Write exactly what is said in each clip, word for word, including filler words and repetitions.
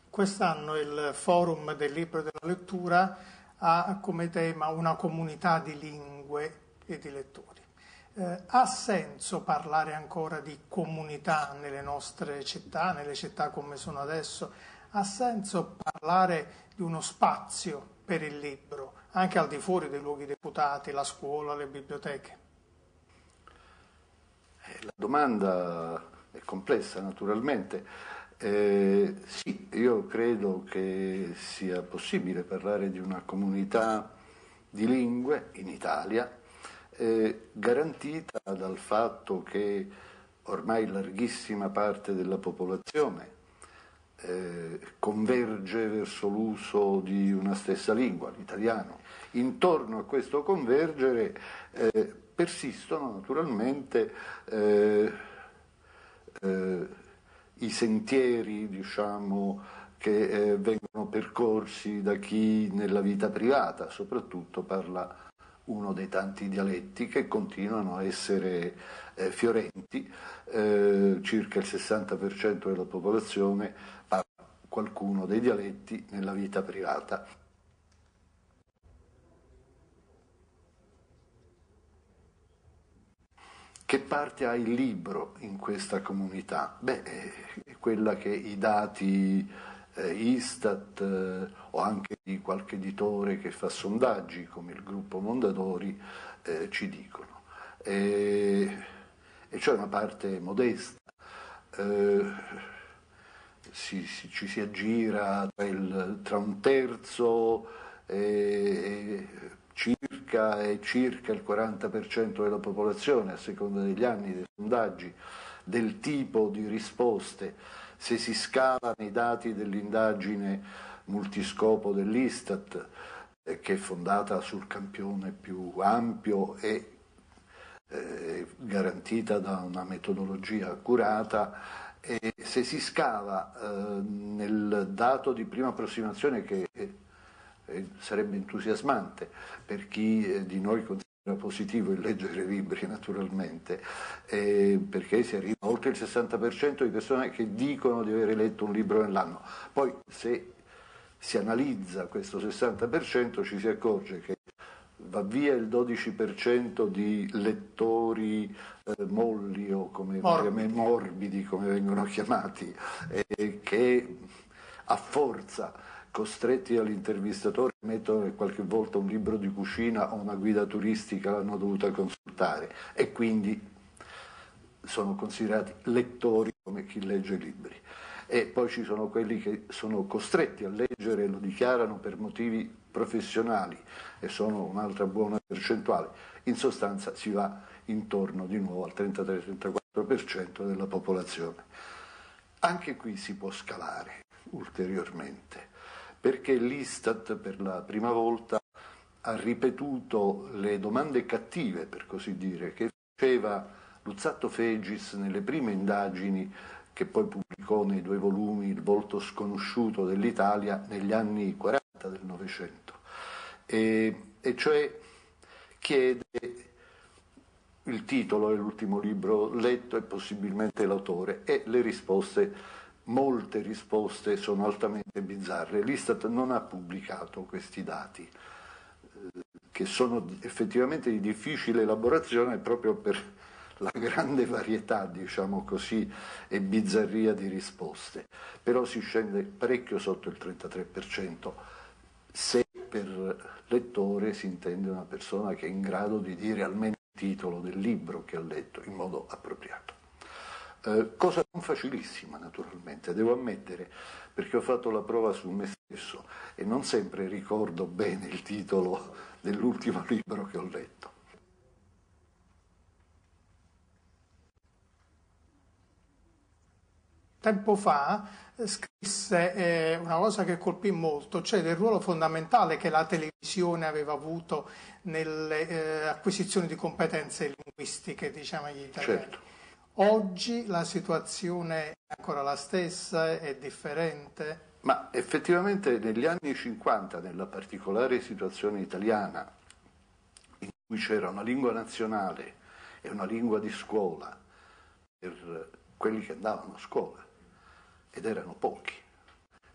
Quest'anno il Forum del Libro e della Lettura ha come tema una comunità di lingue e di lettori. Eh, ha senso parlare ancora di comunità nelle nostre città, nelle città come sono adesso? Ha senso parlare di uno spazio per il libro, anche al di fuori dei luoghi deputati, la scuola, le biblioteche? La domanda è complessa, naturalmente. Eh, sì, io credo che sia possibile parlare di una comunità di lingue in Italia, eh, garantita dal fatto che ormai larghissima parte della popolazione eh, converge verso l'uso di una stessa lingua, l'italiano. Intorno a questo convergere eh, persistono naturalmente eh, eh, i sentieri, diciamo, che eh, vengono percorsi da chi nella vita privata soprattutto parla uno dei tanti dialetti che continuano a essere eh, fiorenti. Eh, circa il sessanta per cento della popolazione parla qualcuno dei dialetti nella vita privata. Che parte ha il libro in questa comunità? Beh, è quella che i dati eh, Istat eh, o anche di qualche editore che fa sondaggi come il gruppo Mondadori eh, ci dicono. E, e cioè una parte modesta. Eh, si, si, ci si aggira tra, il, tra un terzo e circa e circa il quaranta per cento della popolazione, a seconda degli anni, dei sondaggi, del tipo di risposte. Se si scalano i dati dell'indagine multiscopo dell'Istat, eh, che è fondata sul campione più ampio e eh, garantita da una metodologia accurata, e se si scava eh, nel dato di prima approssimazione che sarebbe entusiasmante per chi di noi considera positivo il leggere libri, naturalmente, eh, perché si arriva oltre il sessanta per cento di persone che dicono di aver letto un libro nell'anno. Poi se si analizza questo sessanta per cento ci si accorge che va via il dodici per cento di lettori eh, molli o come morbidi. morbidi come vengono chiamati, eh, che a forza costretti dall'intervistatore a mettere qualche volta un libro di cucina o una guida turistica l'hanno dovuta consultare e quindi sono considerati lettori come chi legge libri. E poi ci sono quelli che sono costretti a leggere e lo dichiarano per motivi professionali e sono un'altra buona percentuale. In sostanza si va intorno di nuovo al trentatré trentaquattro per cento della popolazione. Anche qui si può scalare ulteriormente, perché l'Istat per la prima volta ha ripetuto le domande cattive, per così dire, che faceva Luzzatto Fegis nelle prime indagini che poi pubblicò nei due volumi Il volto sconosciuto dell'Italia negli anni quaranta del Novecento, e, e cioè chiede il titolo dell'ultimo libro letto e possibilmente l'autore, e le risposte, molte risposte sono altamente bizzarre. L'Istat non ha pubblicato questi dati, eh, che sono effettivamente di difficile elaborazione proprio per la grande varietà, diciamo così, e bizzarria di risposte, però si scende parecchio sotto il trentatré per cento se per lettore si intende una persona che è in grado di dire almeno il titolo del libro che ha letto in modo appropriato. Eh, cosa non facilissima, naturalmente, devo ammettere, perché ho fatto la prova su me stesso e non sempre ricordo bene il titolo dell'ultimo libro che ho letto. Tempo fa scrisse eh, una cosa che colpì molto, cioè del ruolo fondamentale che la televisione aveva avuto nelle eh, acquisizioni di competenze linguistiche, diciamo, agli italiani. Certo. Oggi la situazione è ancora la stessa, è differente? Ma effettivamente negli anni cinquanta, nella particolare situazione italiana, in cui c'era una lingua nazionale e una lingua di scuola per quelli che andavano a scuola, ed erano pochi,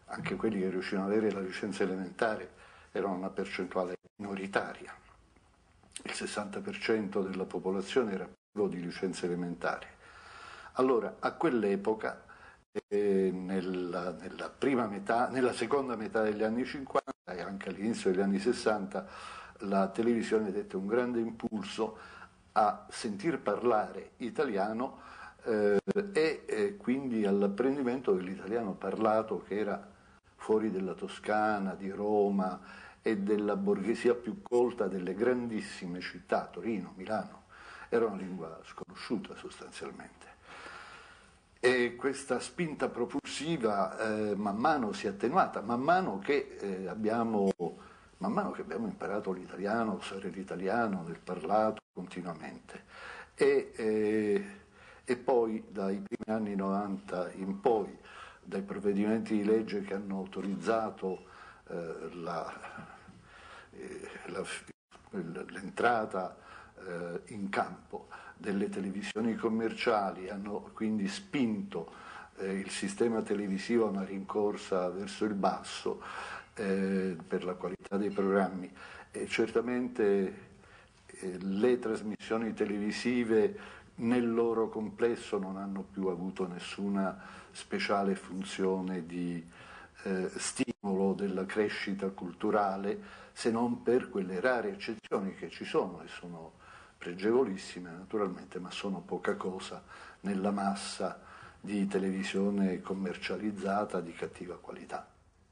anche quelli che riuscivano ad avere la licenza elementare erano una percentuale minoritaria. Il sessanta per cento della popolazione era privo di licenze elementari. Allora, a quell'epoca, eh, nella, nella, prima metà, nella seconda metà degli anni cinquanta e anche all'inizio degli anni sessanta, la televisione dette un grande impulso a sentir parlare italiano eh, e eh, quindi all'apprendimento dell'italiano parlato, che era fuori della Toscana, di Roma e della borghesia più colta delle grandissime città, Torino, Milano. Era una lingua sconosciuta sostanzialmente. E questa spinta propulsiva eh, man mano si è attenuata, man mano che eh, abbiamo... Man mano che abbiamo imparato l'italiano, usare l'italiano nel parlato continuamente. E, eh, e poi dai primi anni novanta in poi, dai provvedimenti di legge che hanno autorizzato eh, la, eh, la, l'entrata eh, in campo delle televisioni commerciali, hanno quindi spinto eh, il sistema televisivo a una rincorsa verso il basso, Eh, per la qualità dei programmi, e certamente eh, le trasmissioni televisive nel loro complesso non hanno più avuto nessuna speciale funzione di eh, stimolo della crescita culturale, se non per quelle rare eccezioni che ci sono e sono pregevolissime naturalmente, ma sono poca cosa nella massa di televisione commercializzata di cattiva qualità.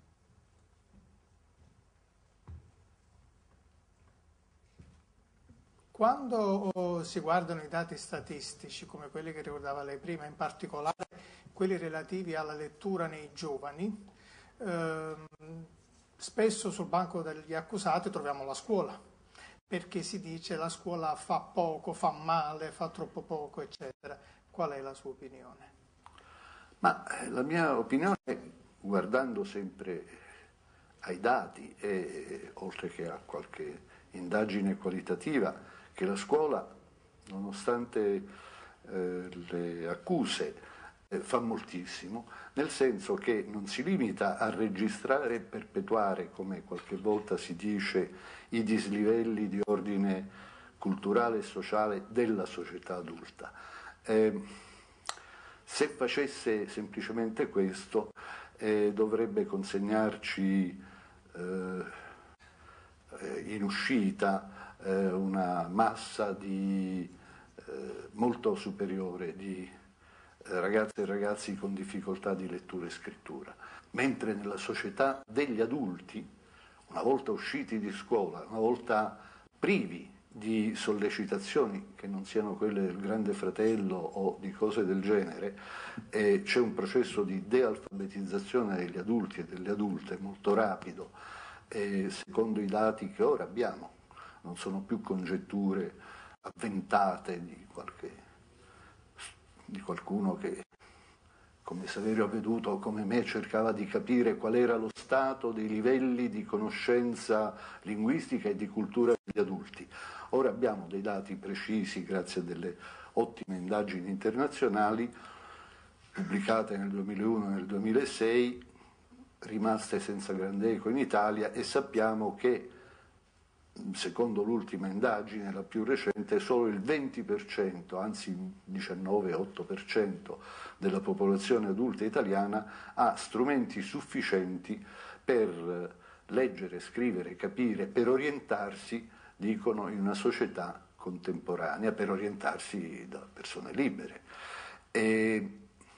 Quando si guardano i dati statistici, come quelli che ricordava lei prima, in particolare quelli relativi alla lettura nei giovani, ehm, spesso sul banco degli accusati troviamo la scuola, perché si dice la scuola fa poco, fa male, fa troppo poco, eccetera. Qual è la sua opinione? Ma la mia opinione, guardando sempre ai dati e oltre che a qualche indagine qualitativa, che la scuola, nonostante eh, le accuse, eh, fa moltissimo, nel senso che non si limita a registrare e perpetuare, come qualche volta si dice, i dislivelli di ordine culturale e sociale della società adulta. Eh, se facesse semplicemente questo, eh, dovrebbe consegnarci eh, in uscita una massa di, eh, molto superiore di eh, ragazze e ragazzi con difficoltà di lettura e scrittura, mentre nella società degli adulti, una volta usciti di scuola, una volta privi di sollecitazioni che non siano quelle del Grande Fratello o di cose del genere, eh, c'è un processo di dealfabetizzazione degli adulti e delle adulte molto rapido, eh, secondo i dati che ora abbiamo. Non sono più congetture avventate di, qualche, di qualcuno che, come Saverio Veduto, come me, cercava di capire qual era lo stato dei livelli di conoscenza linguistica e di cultura degli adulti. Ora abbiamo dei dati precisi grazie a delle ottime indagini internazionali pubblicate nel duemilauno e nel duemilasei, rimaste senza grande eco in Italia, e sappiamo che secondo l'ultima indagine, la più recente, solo il venti per cento, anzi diciannove virgola otto per cento della popolazione adulta italiana ha strumenti sufficienti per leggere, scrivere, capire, per orientarsi, dicono, in una società contemporanea, per orientarsi da persone libere. E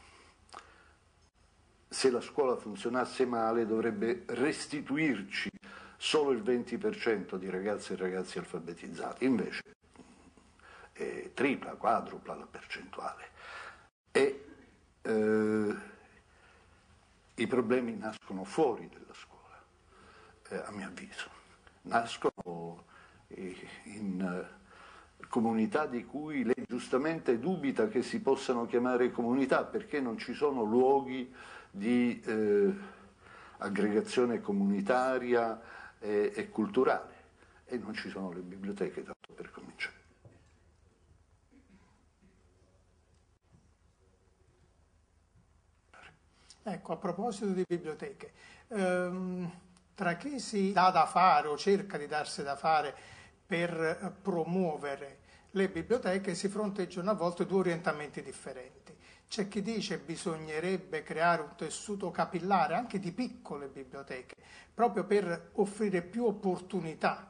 se la scuola funzionasse male dovrebbe restituirci solo il venti per cento di ragazze e ragazzi alfabetizzati, invece è tripla, quadrupla la percentuale. E eh, i problemi nascono fuori dalla scuola, eh, a mio avviso. Nascono in eh, comunità di cui lei giustamente dubita che si possano chiamare comunità, perché non ci sono luoghi di eh, aggregazione comunitaria e, e culturale, e non ci sono le biblioteche, tanto per cominciare. Ecco, a proposito di biblioteche, ehm, tra chi si dà da fare o cerca di darsi da fare per promuovere le biblioteche si fronteggiano a volte due orientamenti differenti. C'è chi dice che bisognerebbe creare un tessuto capillare anche di piccole biblioteche, proprio per offrire più opportunità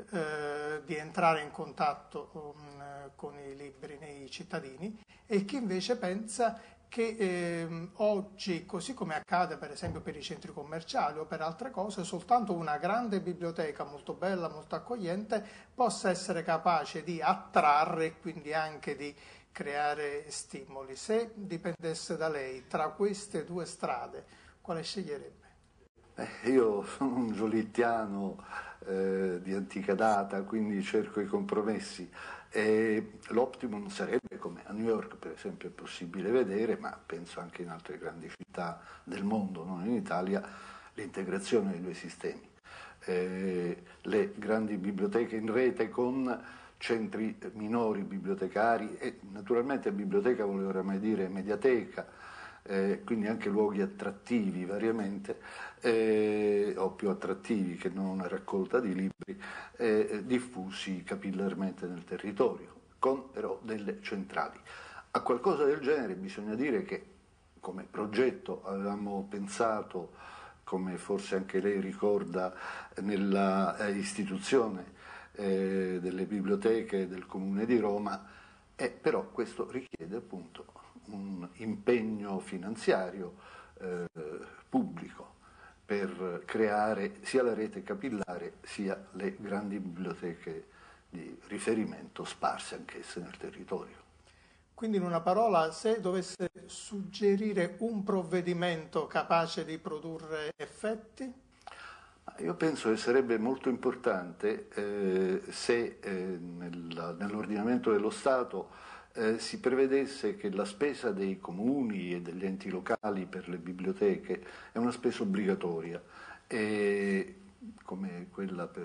eh, di entrare in contatto con, con i libri nei cittadini, e chi invece pensa che eh, oggi, così come accade per esempio per i centri commerciali o per altre cose, soltanto una grande biblioteca molto bella, molto accogliente, possa essere capace di attrarre e quindi anche di creare stimoli. Se dipendesse da lei, tra queste due strade, quale sceglierebbe? Eh, io sono un giolittiano eh, di antica data, quindi cerco i compromessi. E l'optimum sarebbe, come a New York per esempio è possibile vedere, ma penso anche in altre grandi città del mondo, non in Italia, l'integrazione dei due sistemi. Eh, le grandi biblioteche in rete con centri minori bibliotecari e naturalmente biblioteca vuole oramai dire mediateca, eh, quindi anche luoghi attrattivi variamente, eh, o più attrattivi che non una raccolta di libri, eh, diffusi capillarmente nel territorio, con però delle centrali. A qualcosa del genere bisogna dire che come progetto avevamo pensato, come forse anche lei ricorda, nella eh, istituzione eh, delle biblioteche del Comune di Roma, eh, però questo richiede appunto un impegno finanziario eh, pubblico per creare sia la rete capillare sia le grandi biblioteche di riferimento sparse anch'esse nel territorio. Quindi in una parola, se dovesse suggerire un provvedimento capace di produrre effetti? Io penso che sarebbe molto importante eh, se eh, nel, nell'ordinamento dello Stato eh, si prevedesse che la spesa dei comuni e degli enti locali per le biblioteche è una spesa obbligatoria, e, come quella per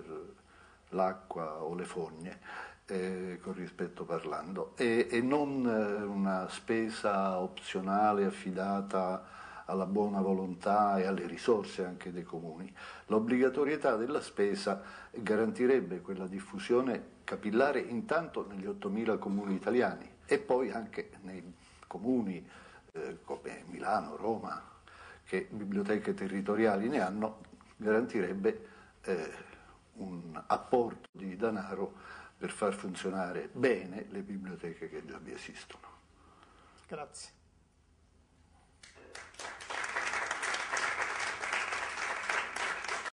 l'acqua o le fogne, eh, con rispetto parlando, e, e non eh, una spesa opzionale affidata alla buona volontà e alle risorse anche dei comuni. L'obbligatorietà della spesa garantirebbe quella diffusione capillare intanto negli ottomila comuni italiani e poi anche nei comuni eh, come Milano, Roma, che biblioteche territoriali ne hanno, garantirebbe eh, un apporto di denaro per far funzionare bene le biblioteche che già vi esistono. Grazie.